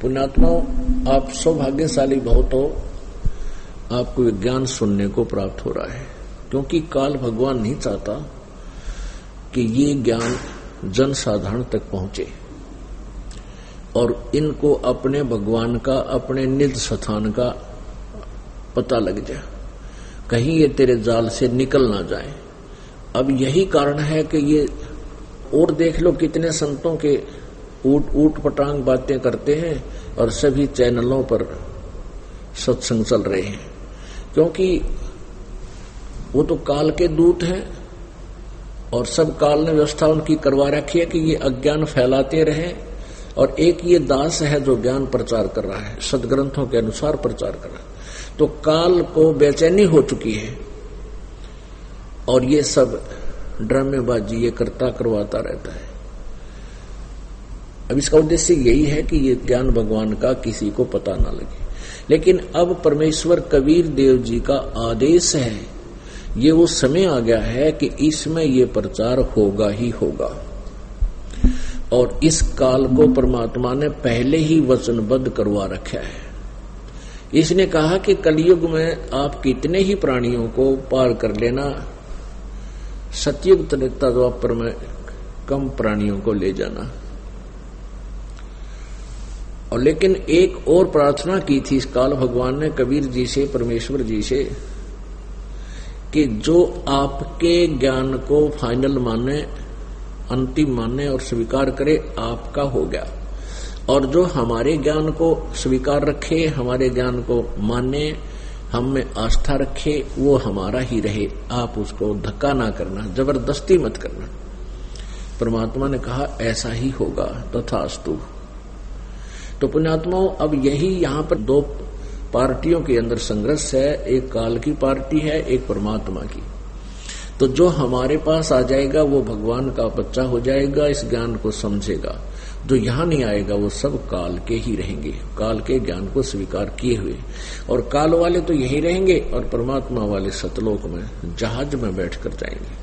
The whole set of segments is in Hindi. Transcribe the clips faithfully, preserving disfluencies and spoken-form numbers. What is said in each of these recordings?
पुण्यात्माओं, आप सौभाग्यशाली बहुत हो, आपको विज्ञान सुनने को प्राप्त हो रहा है, क्योंकि काल भगवान नहीं चाहता कि ये ज्ञान जन साधारण तक पहुंचे और इनको अपने भगवान का, अपने निज स्थान का पता लग जाए, कहीं ये तेरे जाल से निकल ना जाए। अब यही कारण है कि ये, और देख लो कितने संतों के ऊट ऊट पटांग बातें करते हैं और सभी चैनलों पर सत्संग चल रहे हैं, क्योंकि वो तो काल के दूत हैं और सब काल ने व्यवस्था उनकी करवा रखी है कि ये अज्ञान फैलाते रहे, और एक ये दास है जो ज्ञान प्रचार कर रहा है, सदग्रंथों के अनुसार प्रचार कर रहा है। तो काल को बेचैनी हो चुकी है और ये सब ड्रामेबाजी ये करता करवाता रहता है। अब इसका उद्देश्य यही है कि ये ज्ञान भगवान का किसी को पता ना लगे। लेकिन अब परमेश्वर कबीर देव जी का आदेश है, ये वो समय आ गया है कि इसमें ये प्रचार होगा ही होगा, और इस काल को परमात्मा ने पहले ही वचनबद्ध करवा रखा है। इसने कहा कि कलयुग में आप कितने ही प्राणियों को पार कर लेना, सतयुग त्रेता द्वापर में कम प्राणियों को ले जाना। और लेकिन एक और प्रार्थना की थी इस काल भगवान ने कबीर जी से, परमेश्वर जी से, कि जो आपके ज्ञान को फाइनल माने, अंतिम माने और स्वीकार करे, आपका हो गया, और जो हमारे ज्ञान को स्वीकार रखे, हमारे ज्ञान को माने, हम में आस्था रखे, वो हमारा ही रहे। आप उसको धक्का ना करना, जबरदस्ती मत करना। परमात्मा ने कहा ऐसा ही होगा, तथास्तु। तो पुण्यात्माओं, अब यही यहाँ पर दो पार्टियों के अंदर संघर्ष है, एक काल की पार्टी है, एक परमात्मा की। तो जो हमारे पास आ जाएगा वो भगवान का बच्चा हो जाएगा, इस ज्ञान को समझेगा। जो यहाँ नहीं आएगा वो सब काल के ही रहेंगे, काल के ज्ञान को स्वीकार किए हुए। और काल वाले तो यही रहेंगे और परमात्मा वाले सतलोक में जहाज में बैठकर जाएंगे।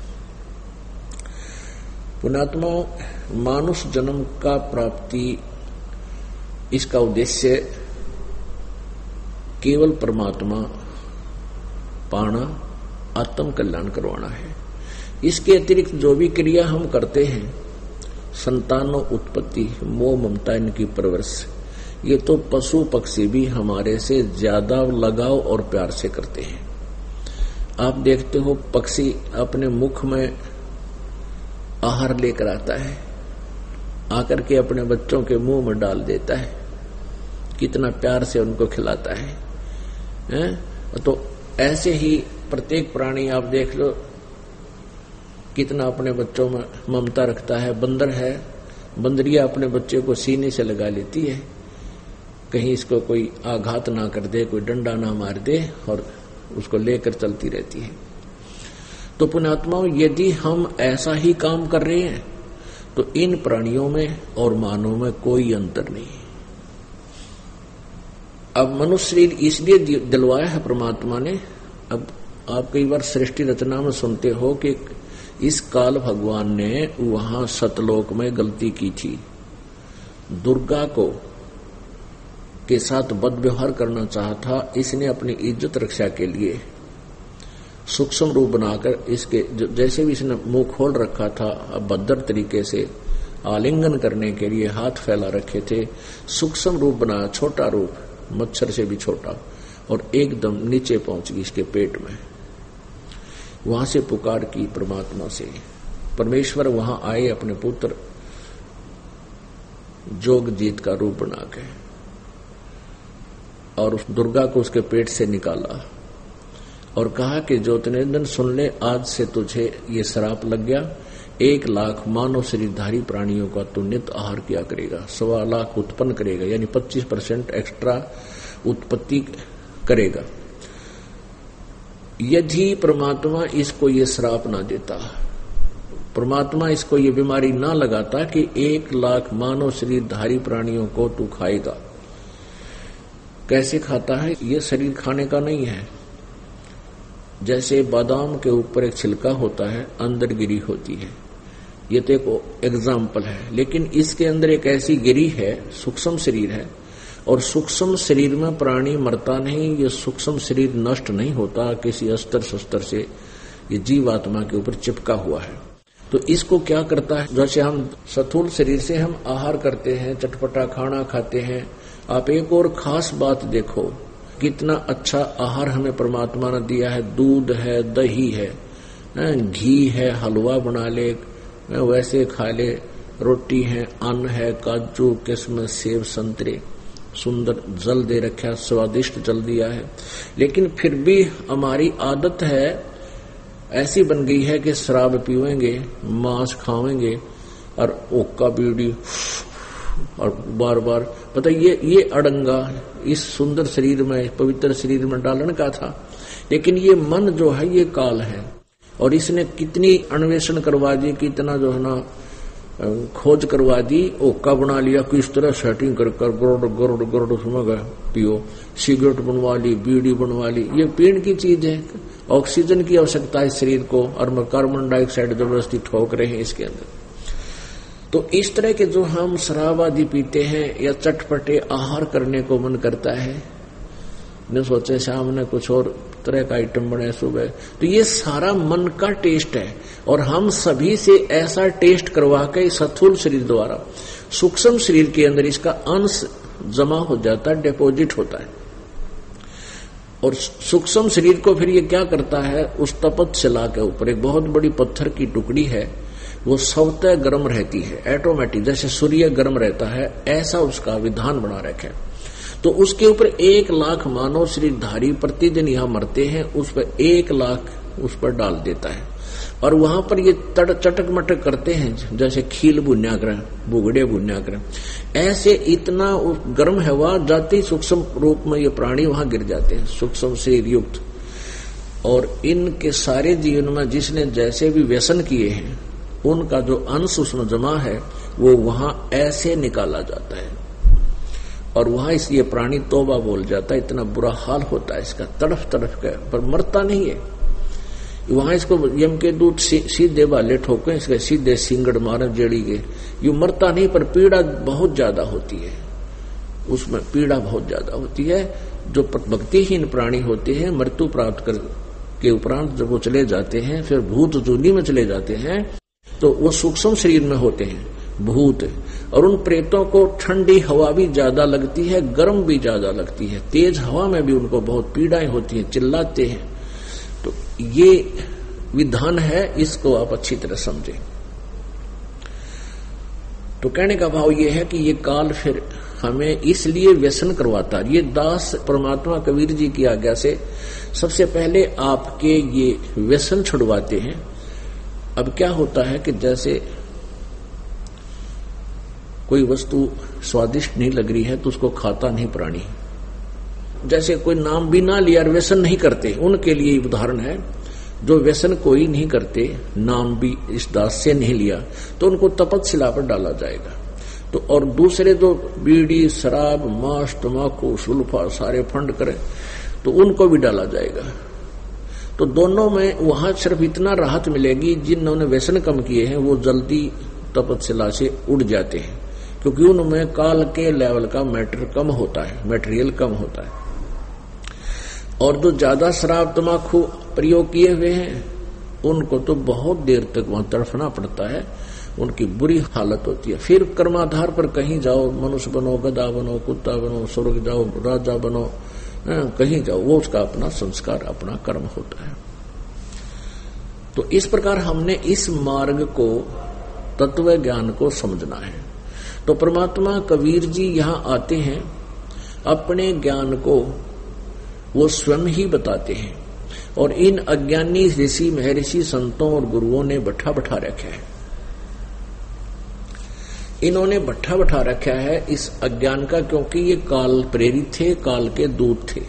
पुण्यात्माओं, मानुष जन्म का प्राप्ति, इसका उद्देश्य केवल परमात्मा पाना, आत्म कल्याण करवाना है। इसके अतिरिक्त जो भी क्रिया हम करते हैं, संतानों उत्पत्ति, मोह ममता, इनकी परवरिश, ये तो पशु पक्षी भी हमारे से ज्यादा लगाव और प्यार से करते हैं। आप देखते हो पक्षी अपने मुख में आहार लेकर आता है, आकर के अपने बच्चों के मुंह में डाल देता है, कितना प्यार से उनको खिलाता है, हैं? तो ऐसे ही प्रत्येक प्राणी आप देख लो कितना अपने बच्चों में ममता रखता है। बंदर है, बंदरिया अपने बच्चे को सीने से लगा लेती है, कहीं इसको कोई आघात ना कर दे, कोई डंडा ना मार दे, और उसको लेकर चलती रहती है। तो पुण्यात्माओं, यदि हम ऐसा ही काम कर रहे हैं तो इन प्राणियों में और मानव में कोई अंतर नहीं। अब मनुष्य शरीर इसलिए दिलवाया है परमात्मा ने। अब आप कई बार सृष्टि रचना में सुनते हो कि इस काल भगवान ने वहां सतलोक में गलती की थी, दुर्गा को के साथ बदव्यवहार करना चाहा था। इसने अपनी इज्जत रक्षा के लिए सूक्ष्म रूप बनाकर, इसके जैसे भी इसने मुंह खोल रखा था, अभद्र तरीके से आलिंगन करने के लिए हाथ फैला रखे थे, सूक्ष्म रूप बनाया, छोटा रूप, मच्छर से भी छोटा, और एकदम नीचे पहुंच गई इसके पेट में। वहां से पुकार की परमात्मा से, परमेश्वर वहां आए अपने पुत्र जोगजीत का रूप बना के, और उस दुर्गा को उसके पेट से निकाला और कहा कि ज्योतिर्नंदन सुन ले, आज से तुझे ये श्राप लग गया, एक लाख मानव शरीरधारी प्राणियों का तू नित्य आहार किया करेगा, सवा लाख उत्पन्न करेगा, यानी पच्चीस परसेंट एक्स्ट्रा उत्पत्ति करेगा। यदि परमात्मा इसको ये श्राप ना देता, परमात्मा इसको ये बीमारी ना लगाता कि एक लाख मानव शरीरधारी प्राणियों को तू खाएगा। कैसे खाता है? ये शरीर खाने का नहीं है। जैसे बादाम के ऊपर एक छिलका होता है, अंदर गिरी होती है, ये तो एक एग्जाम्पल है। लेकिन इसके अंदर एक ऐसी गिरी है, सूक्ष्म शरीर है, और सूक्ष्म शरीर में प्राणी मरता नहीं, ये सूक्ष्म शरीर नष्ट नहीं होता किसी अस्त्र शस्त्र से, ये जीवात्मा के ऊपर चिपका हुआ है। तो इसको क्या करता है, जैसे हम स्थूल शरीर से हम आहार करते हैं, चटपटा खाना खाते हैं। आप एक और खास बात देखो, कितना अच्छा आहार हमें परमात्मा ने दिया है। दूध है, दही है, घी है, हलवा बना ले, वैसे खा ले, रोटी है, अन्न है, काजू, किस्म, सेब, संतरे, सुंदर जल दे रखा, स्वादिष्ट जल दिया है। लेकिन फिर भी हमारी आदत है ऐसी बन गई है कि शराब पीवेंगे, मांस खावेंगे और ओक्का बीड़ी और बार बार पता ये ये अड़ंगा इस सुंदर शरीर में, पवित्र शरीर में डालने का था। लेकिन ये मन जो है ये काल है, और इसने कितनी अन्वेषण करवा दी, कितना जो है ना खोज करवा दी, ओक्का बना लिया, किस तरह सेटिंग कर कर गरोड़ गरोड़ गरोड़ उसमें गए पियो, सिगरेट बनवा ली, बीड़ी बनवा ली। ये पीण की चीज है, ऑक्सीजन की आवश्यकता है शरीर को, और कार्बन डाइऑक्साइड जबरदस्ती ठोक रहे हैं इसके अंदर। तो इस तरह के जो हम शराब आदि पीते हैं या चटपटे आहार करने को मन करता है, न सोचे शाम ने कुछ और तरह का आइटम बने सुबह, तो ये सारा मन का टेस्ट है। और हम सभी से ऐसा टेस्ट करवा के स्थूल शरीर द्वारा सूक्ष्म शरीर के अंदर इसका अंश जमा हो जाता है, डिपॉजिट होता है। और सूक्ष्म शरीर को फिर ये क्या करता है, उस तपत शिला के ऊपर एक बहुत बड़ी पत्थर की टुकड़ी है, वो स्वतः गर्म रहती है, ऑटोमेटिक, जैसे सूर्य गर्म रहता है ऐसा उसका विधान बना रखा है। तो उसके ऊपर एक लाख मानव शरीरधारी प्रतिदिन यहाँ मरते हैं, उस पर एक लाख उस पर डाल देता है, और वहां पर ये तड़ चटक मटक करते हैं, जैसे खील बुन्याग्रह, बुगड़े बुन्याग्रह, ऐसे इतना गर्म हवा जाती सूक्ष्म रूप में ये प्राणी वहां गिर जाते हैं, सूक्ष्म शरीर युक्त। और इनके सारे जीवन में जिसने जैसे भी व्यसन किए हैं, उनका जो अंश उसमें जमा है वो वहां ऐसे निकाला जाता है, और वहां इसलिए प्राणी तौबा बोल जाता है। इतना बुरा हाल होता है इसका, तड़फ तड़फ कर, पर मरता नहीं है। वहां इसको यम के दूत सीधे वाले ठोके, इसके सीधे सिंगड़ मारे जेड़ी के, यू मरता नहीं, पर पीड़ा बहुत ज्यादा होती है, उसमें पीड़ा बहुत ज्यादा होती है। जो भक्तिहीन प्राणी होते हैं, मृत्यु प्राप्त कर के उपरांत जब वो चले जाते हैं, फिर भूत जूनी में चले जाते हैं, तो वो सूक्ष्म शरीर में होते हैं भूत, और उन प्रेतों को ठंडी हवा भी ज्यादा लगती है, गर्म भी ज्यादा लगती है, तेज हवा में भी उनको बहुत पीड़ाएं होती हैं, चिल्लाते हैं। तो ये विधान है, इसको आप अच्छी तरह समझें। तो कहने का भाव ये है कि ये काल फिर हमें इसलिए व्यसन करवाता है। ये दास परमात्मा कबीर जी की आज्ञा से सबसे पहले आपके ये व्यसन छुड़वाते हैं। अब क्या होता है कि जैसे कोई वस्तु स्वादिष्ट नहीं लग रही है तो उसको खाता नहीं प्राणी, जैसे कोई नाम भी ना लिया और व्यसन नहीं करते, उनके लिए उदाहरण है। जो व्यसन कोई नहीं करते, नाम भी इस दास से नहीं लिया, तो उनको तपतशिला पर डाला जाएगा। तो और दूसरे जो बीड़ी, शराब, मांस, तमाकू, सुल्फा सारे फंड करें, तो उनको भी डाला जाएगा। तो दोनों में वहां सिर्फ इतना राहत मिलेगी, जिन्होंने व्यसन कम किए हैं वो जल्दी तपतशिला से उड़ जाते हैं, क्योंकि उनमें काल के लेवल का मैटर कम होता है, मटेरियल कम होता है। और जो ज्यादा शराब तमाकू प्रयोग किए हुए हैं, उनको तो बहुत देर तक वहां तड़फना पड़ता है, उनकी बुरी हालत होती है। फिर कर्माधार पर कहीं जाओ, मनुष्य बनो, गधा बनो, कुत्ता बनो, स्वर्ग जाओ, राजा बनो, कहीं जाओ, वो उसका अपना संस्कार, अपना कर्म होता है। तो इस प्रकार हमने इस मार्ग को, तत्व ज्ञान को समझना है। तो परमात्मा कबीर जी यहाँ आते हैं, अपने ज्ञान को वो स्वयं ही बताते हैं, और इन अज्ञानी ऋषि, महर्षि, संतों और गुरुओं ने बैठा बैठा रखा है। इन्होंने बैठा बैठा रखा है इस अज्ञान का, क्योंकि ये काल प्रेरित थे, काल के दूत थे।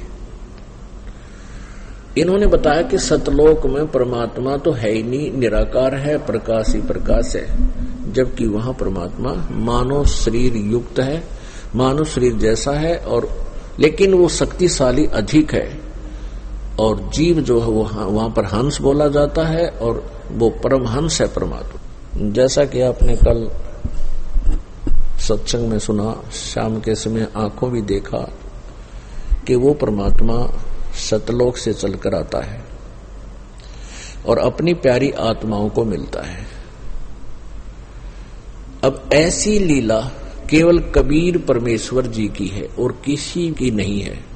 इन्होंने बताया कि सतलोक में परमात्मा तो है ही नहीं, निराकार है, प्रकाश ही प्रकाश है, जबकि वहां परमात्मा मानव शरीर युक्त है, मानव शरीर जैसा है, और लेकिन वो शक्तिशाली अधिक है। और जीव जो है वो वहां पर हंस बोला जाता है, और वो परमहंस है परमात्मा। जैसा कि आपने कल सत्संग में सुना, शाम के समय आंखों भी देखा कि वो परमात्मा सतलोक से चलकर आता है और अपनी प्यारी आत्माओं को मिलता है। अब ऐसी लीला केवल कबीर परमेश्वर जी की है और किसी की नहीं है।